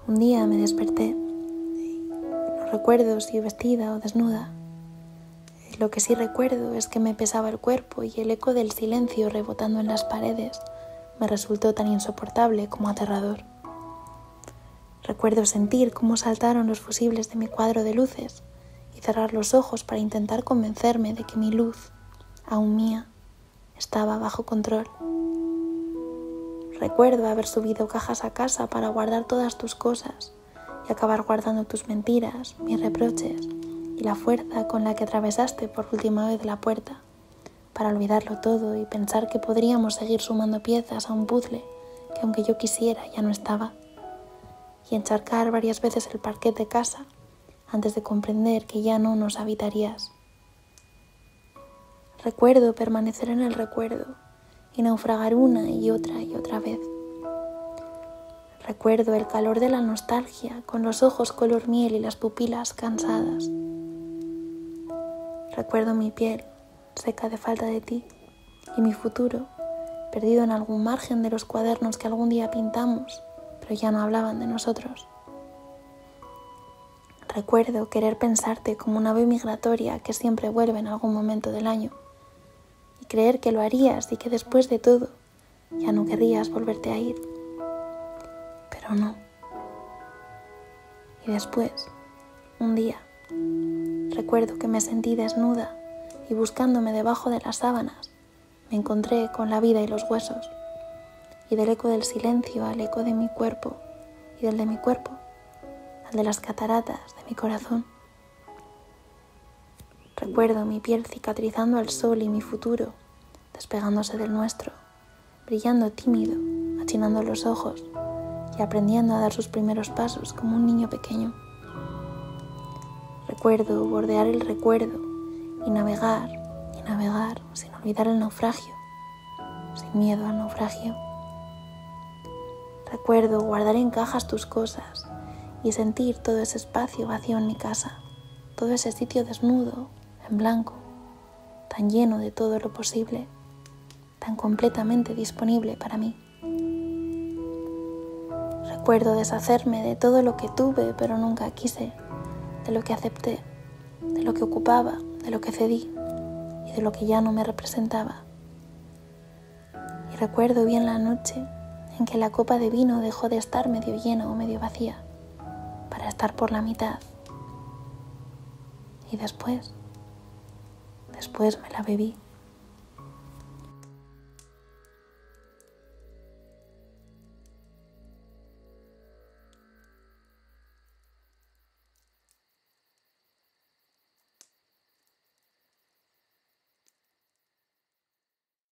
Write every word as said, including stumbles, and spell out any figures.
Un día me desperté. No recuerdo si vestida o desnuda. Lo que sí recuerdo es que me pesaba el cuerpo y el eco del silencio rebotando en las paredes me resultó tan insoportable como aterrador. Recuerdo sentir cómo saltaron los fusibles de mi cuadro de luces y cerrar los ojos para intentar convencerme de que mi luz, aún mía, estaba bajo control. Recuerdo haber subido cajas a casa para guardar todas tus cosas y acabar guardando tus mentiras, mis reproches y la fuerza con la que atravesaste por última vez la puerta para olvidarlo todo y pensar que podríamos seguir sumando piezas a un puzzle que aunque yo quisiera ya no estaba, y encharcar varias veces el parquet de casa antes de comprender que ya no nos habitarías. Recuerdo permanecer en el recuerdo y naufragar una y otra y otra vez. Recuerdo el calor de la nostalgia con los ojos color miel y las pupilas cansadas. Recuerdo mi piel seca de falta de ti y mi futuro perdido en algún margen de los cuadernos que algún día pintamos, pero ya no hablaban de nosotros. Recuerdo querer pensarte como una ave migratoria que siempre vuelve en algún momento del año y creer que lo harías y que después de todo ya no querrías volverte a ir. Pero no. Y después, un día, recuerdo que me sentí desnuda y buscándome debajo de las sábanas me encontré con la vida y los huesos, y del eco del silencio al eco de mi cuerpo y del de mi cuerpo al de las cataratas de mi corazón. Recuerdo mi piel cicatrizando al sol y mi futuro despegándose del nuestro, brillando tímido, achinando los ojos y aprendiendo a dar sus primeros pasos como un niño pequeño. Recuerdo bordear el recuerdo y navegar y navegar sin olvidar el naufragio, sin miedo al naufragio. Recuerdo guardar en cajas tus cosas y sentir todo ese espacio vacío en mi casa, todo ese sitio desnudo, en blanco, tan lleno de todo lo posible, tan completamente disponible para mí. Recuerdo deshacerme de todo lo que tuve pero nunca quise, de lo que acepté, de lo que ocupaba, de lo que cedí y de lo que ya no me representaba. Y recuerdo bien la noche en que la copa de vino dejó de estar medio llena o medio vacía para estar por la mitad. Y después, después me la bebí.